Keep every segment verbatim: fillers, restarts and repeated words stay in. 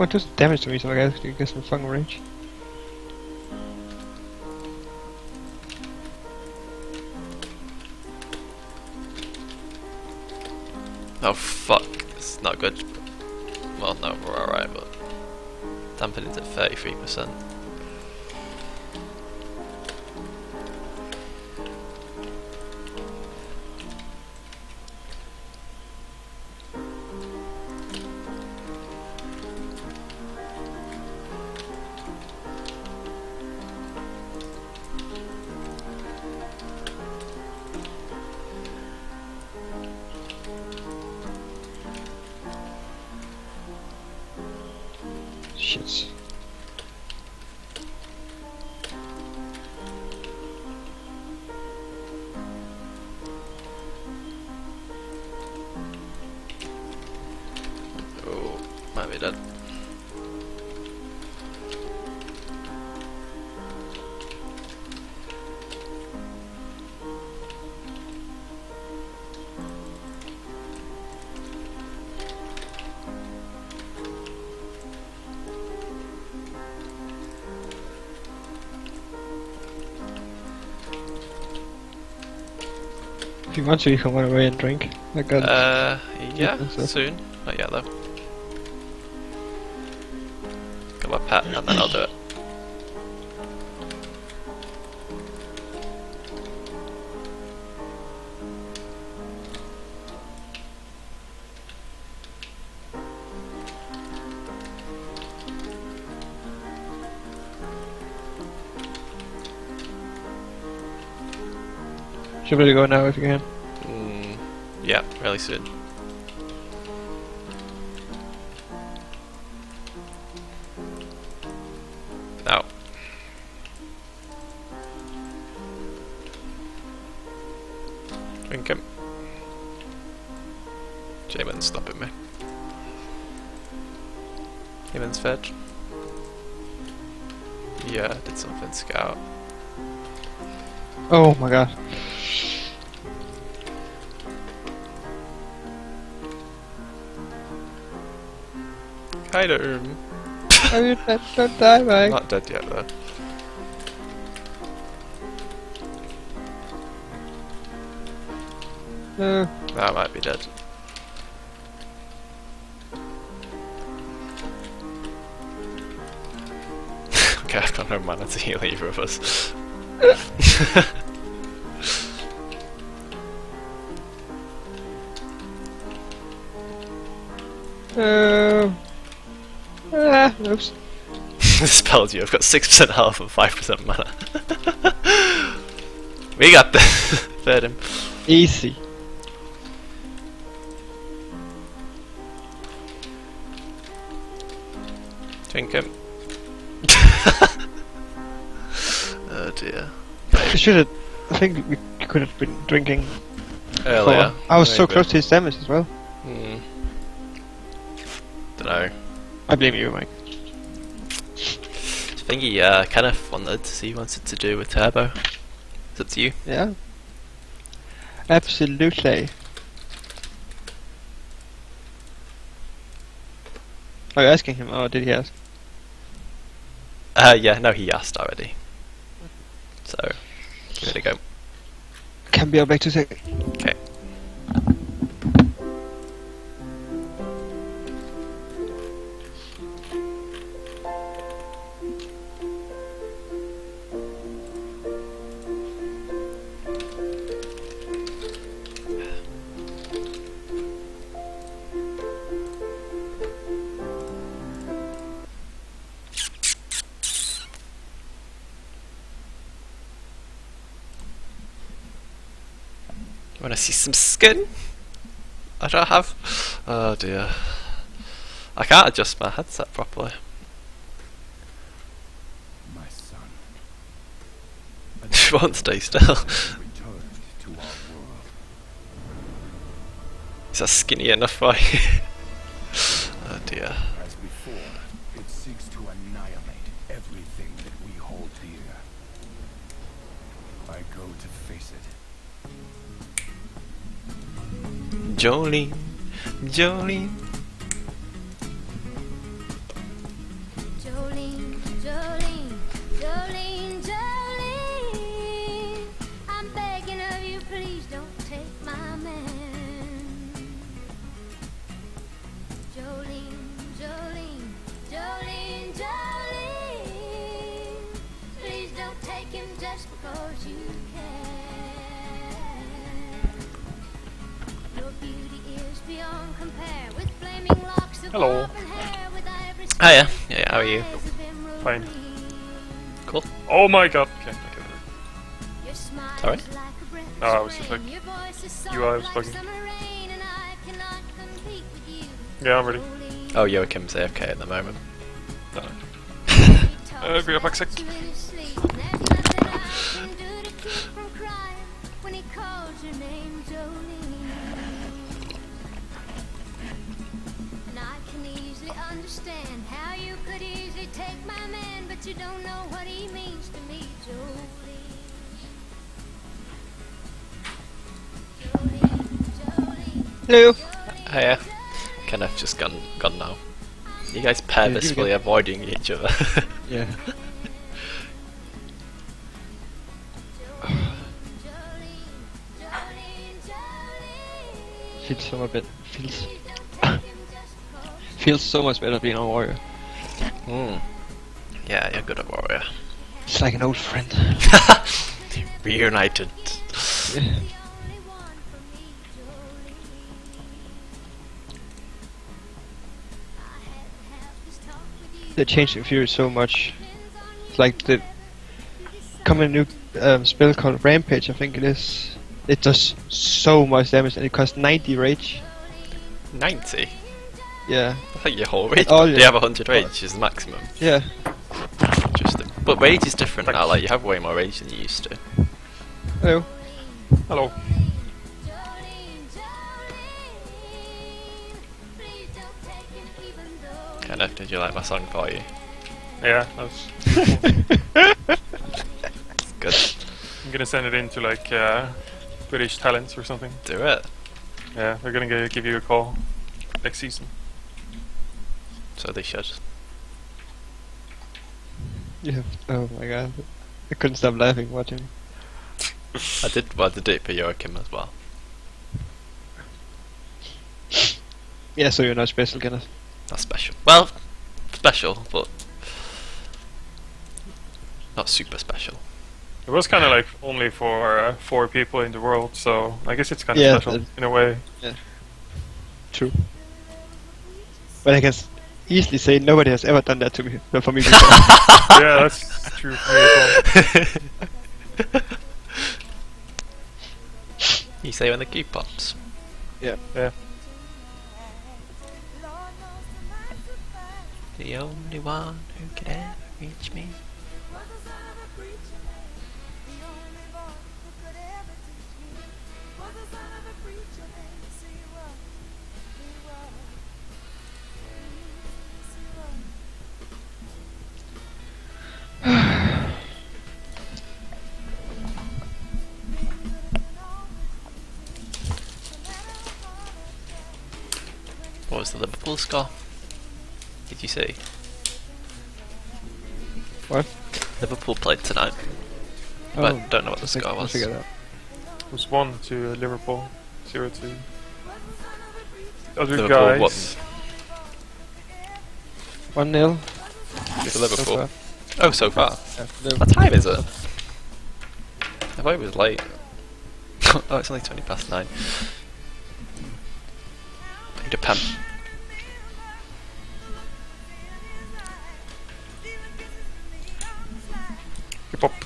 Well, it does damage to me, so I guess you get some fucking range. Oh fuck, it's not good. Well, no, we're alright, but dampening's at thirty-three percent. Shit. Oh, might be dead. If you want to, you can run away and drink. I got Uh, yeah, so. soon. Not yet though. Got my pet and then I'll do it. Should really go now if you can. Mm, yeah, really soon. Now. Drink him. Jamin's stopping me. Jamin's fed. Yeah, did something scout. Oh my god. Kind of. Are you dead? Don't die, Mike. Not dead yet though. No. No, I might be dead. Okay, I've got no mana to heal either of us. Uh, ah, oops. Spelled you, I've got six percent health and five percent mana. We got this! Fed him. Easy. Drink him. Oh dear. I should have. I think we could have been drinking Earlier. before. I was so maybe. close to his damage as well. Hmm. Dunno. I blame you, Mike. I think he uh, kind of wanted to see he wanted to do with Turbo. It's up to you. Yeah. Absolutely. Are you asking him? Oh, did he ask? Uh, yeah, no, he asked already. So, give it a go. Can be back to second. Okay. Wanna see some skin? I don't have. Oh dear. I can't adjust my headset properly. My son, She won't stay still. returned to our world. Is that skinny enough for you? Oh dear. As before, it seeks to annihilate everything that we hold dear. I go to face it. Jolene, Jolene. 'cause you can. Your beauty is beyond compare with flaming locks of Hello. auburn hair, with ivory Hiya. Yeah, how are you? skies of emerald Fine. green. Cool. Oh my god. Okay, okay. Your smile Alright. is like a breath of No, I was just spring. like- Your voice is you, I was soft like bugging. summer rain, and I cannot compete with you. Yeah, I'm ready. Oh, Joachim's A F K at the moment. Uh, I'll be right back, sec. Understand how you could easily take my man, but you don't know what he means to me, Jolene. Jolene, Jolene. Hello. Hiya. Kenneth just gone gone now. You guys purposefully get- avoiding each other. Yeah. Feels so much better. Feels feels so much better being a warrior. Hmm. Yeah, you're good at warrior. It's like an old friend. Reunited. Yeah. They changed the Fury so much. It's like the coming new um, spell called Rampage, I think it is. It does so much damage and it costs ninety rage. ninety? Yeah, I think your whole rage. Oh, You yeah. have one hundred rage is the maximum. yeah. Interesting. But rage is different now, like you have way more rage than you used to. Hello. Hello. Kenneth, did you like my song for you? Yeah, that's. Good. I'm gonna send it in to like uh, British Talents or something. Do it. Yeah, they're gonna g- give you a call next season. So they should. Yeah. Oh my god. I couldn't stop laughing watching. I did well I did it for Joachim as well. Yeah, so you're not special, Kenneth. Not special. Well, special, but not super special. It was kind of like only for uh, four people in the world, so I guess it's kind of Yeah, special that- in a way. True. But I can s- easily say nobody has ever done that to me. But for me before. Yeah, that's true for me as well. You say when the key pops. Yeah. Yeah. The only one who could ever reach me. What was the Liverpool score? Did you see? What? Liverpool played tonight. Oh, But don't know what the I think score I was. figured out. It was one to Liverpool, zero to. The other Liverpool guys. won. One nil. To Liverpool. So far. Oh, so far. Yeah, no. What time is it? I thought it was late. Oh, it's only twenty past nine. Need a pen. Hip hop.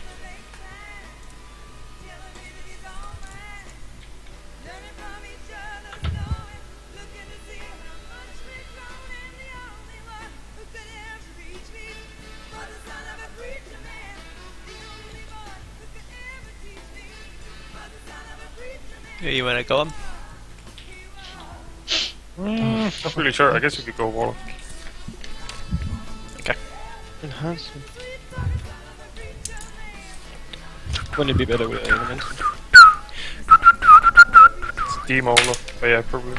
Who you wanna go on? Mm, not really sure. I guess we could go Warlock. Okay. Enhancement. Wouldn't it be better with element? It's demo look, but yeah, probably.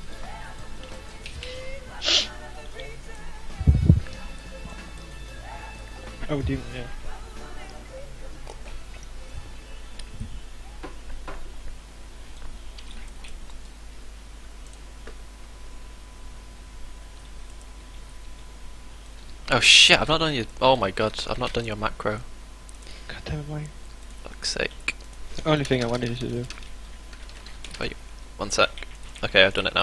Oh, demon, yeah. Oh shit! I've not done your. Oh my god! I've not done your macro. God time of morning. Fuck's sake. It's the only thing I wanted to do. One sec. Okay, I've done it now.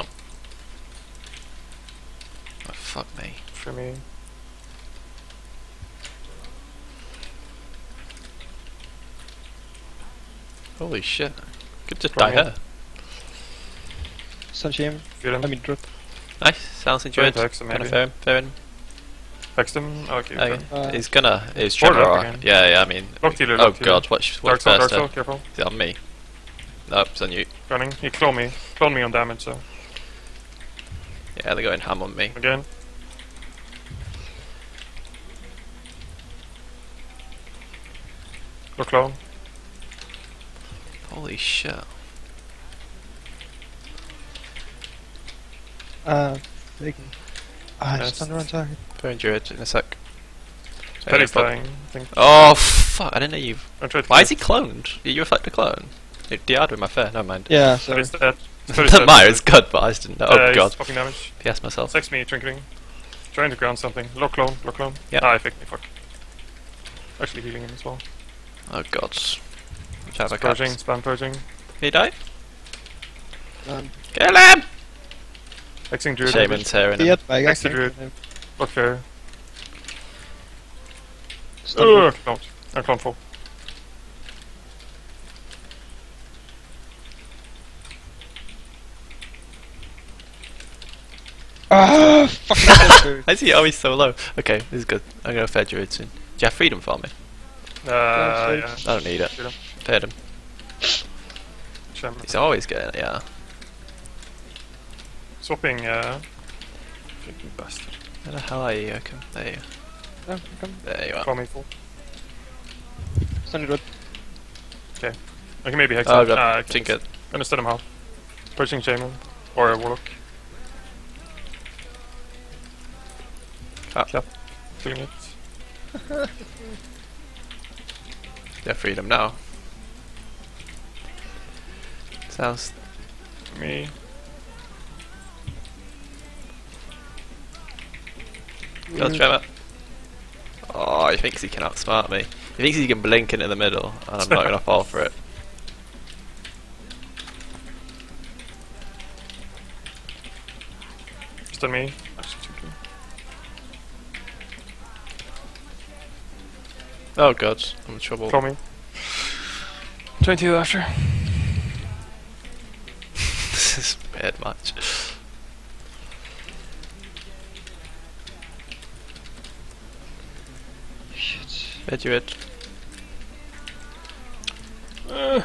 Oh, fuck me. For me. Holy shit. Could just From die here. here. Sunshine. Feel him. I mean, drip. Nice, sounds enjoyed. Don't text him, Kind of maybe. fair, fair in. Text him. Okay. Okay. fair. Uh, He's gonna. He's Board trying to. up rock. again. Yeah, yeah, I mean. Lock dealer, Oh lock dealer. god, watch, Dark watch soul, dark first. soul, uh, careful. Is it on me? Nope, it's on you. Running. He cloned me. Cloned me on damage, so. Yeah, they're going ham on me. Again. Look clone. Holy shit. Uh, they can. Ah, Yes. it's thunder on target. Fair endured in a sec. Petty's fuck. dying, I think. Oh fuck! I didn't know you. I tried to Why kill is he cloned? You reflect a clone. It D R'd with my fair. Never mind. Yeah, so. Petty's dead. Doesn't matter. It's good, but I just didn't know. Uh, Oh he's god. fucking damage. P S myself. Sex me, trinketing. Trying to ground something. Look clone, look clone. Yep. Ah, I faked me, fuck. Actually healing him as well. Oh god. Which have I Purging, caps? spam purging. He died. Um, Kill him! Hexing druid. Shaman's tearing him. Beard, but I got Next to kicked. druid. Look fair. Stun Ugh, drip. don't. I'm clone full. Ah, fucking. Why is he always so low? Okay, this is good. I'm gonna fair druid soon. Do you have freedom for me? Uh, Yeah, yeah. I don't need it. Freedom. Faired him. Shaman. He's always getting it, yeah. Swapping, uh. Fucking bastard. Where the hell are you? Okay, there you Oh, come. There you are. Call me full. Stun drip. I can maybe hex Oh him. god, Ah, I think can it. gonna stun him half. Purging Shaman. Or a Warlock. Ah. Yep. Killing it. Yeah, freedom now. Sounds. Me. Go Trevor. Oh, he thinks he can outsmart me. He thinks he can blink into the middle, and I'm not gonna fall for it. Stun me. Actually, it's okay. Oh god, I'm in trouble. Call me. twenty after. This is a bad match. Shit. Bed you it. Uh,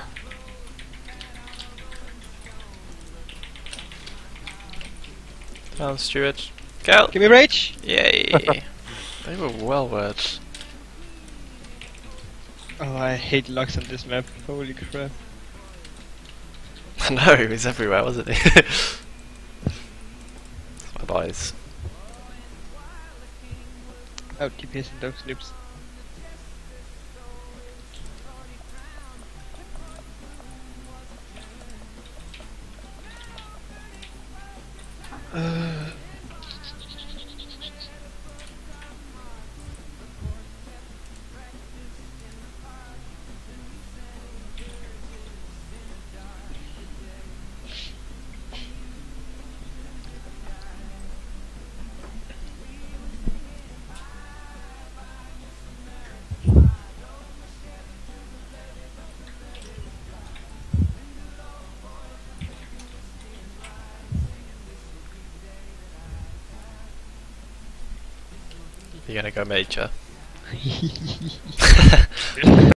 Down Stuart. Gal! Give me rage. Yay! They were well words. Oh, I hate locks on this map. Holy crap. I know, he was everywhere, wasn't he? That's my boys. Out DPSing those slips. Uh, You're gonna go major.